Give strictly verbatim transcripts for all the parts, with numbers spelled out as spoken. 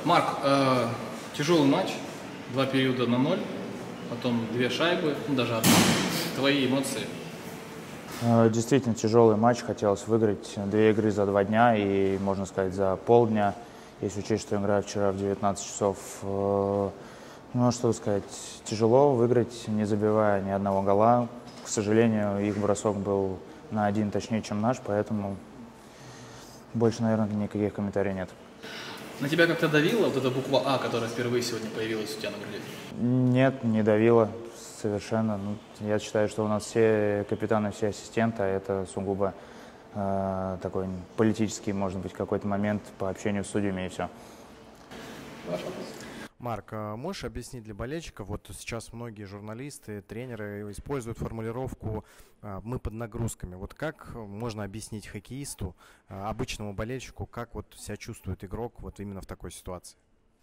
Марк, э, тяжелый матч, два периода на ноль, потом две шайбы, ну, даже одна. Твои эмоции? Действительно тяжелый матч, хотелось выиграть две игры за два дня и, можно сказать, за полдня, если учесть, что играю вчера в девятнадцать часов. Ну, а что сказать, тяжело выиграть, не забивая ни одного гола. К сожалению, их бросок был на один точнее, чем наш, поэтому больше, наверное, никаких комментариев нет. На тебя как-то давила вот эта буква А, которая впервые сегодня появилась у тебя на груди? Нет, не давило совершенно. Ну, я считаю, что у нас все капитаны, все ассистенты, а это сугубо э, такой политический, может быть, какой-то момент по общению с судьями и все. Ваш вопрос. Марк, а можешь объяснить для болельщиков, вот сейчас многие журналисты, тренеры используют формулировку «мы под нагрузками». Вот как можно объяснить хоккеисту, обычному болельщику, как вот себя чувствует игрок вот именно в такой ситуации?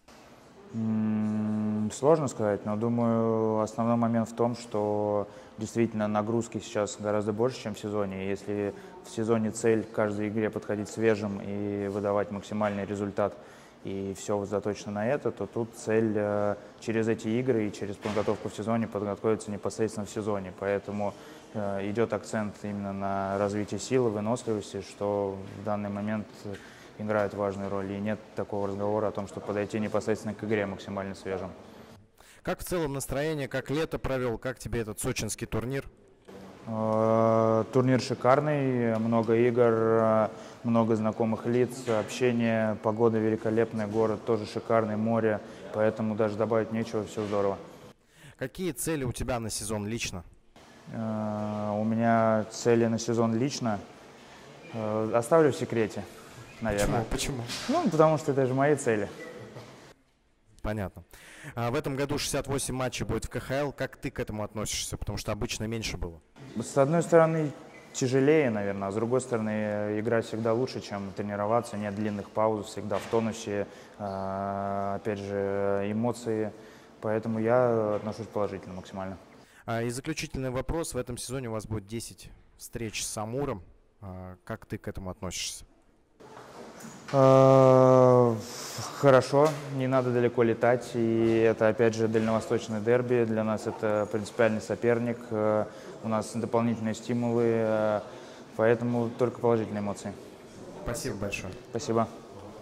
Сложно сказать, но думаю, основной момент в том, что действительно нагрузки сейчас гораздо больше, чем в сезоне. Если в сезоне цель к каждой игре подходить свежим и выдавать максимальный результат, и все заточено на это, то тут цель э, через эти игры и через подготовку в сезоне подготовиться непосредственно в сезоне. Поэтому э, идет акцент именно на развитие силы, выносливости, что в данный момент играет важную роль. И нет такого разговора о том, что подойти непосредственно к игре максимально свежим. Как в целом настроение, как лето провел, как тебе этот сочинский турнир? Турнир шикарный, много игр, много знакомых лиц, общение, погода великолепная, город тоже шикарный, море, поэтому даже добавить нечего, все здорово. Какие цели у тебя на сезон лично? У меня цели на сезон лично оставлю в секрете, наверное. Почему? Почему? Ну, потому что это же мои цели. Понятно. А в этом году шестьдесят восемь матчей будет в ка ха эл. Как ты к этому относишься? Потому что обычно меньше было. С одной стороны, тяжелее, наверное, а с другой стороны, играть всегда лучше, чем тренироваться. Нет длинных пауз, всегда в тонусе, опять же, эмоции. Поэтому я отношусь положительно максимально. А, и заключительный вопрос. В этом сезоне у вас будет десять встреч с Амуром. А, как ты к этому относишься? Хорошо, не надо далеко летать, и это, опять же, дальневосточный дерби, для нас это принципиальный соперник, у нас дополнительные стимулы, поэтому только положительные эмоции. Спасибо большое. Спасибо.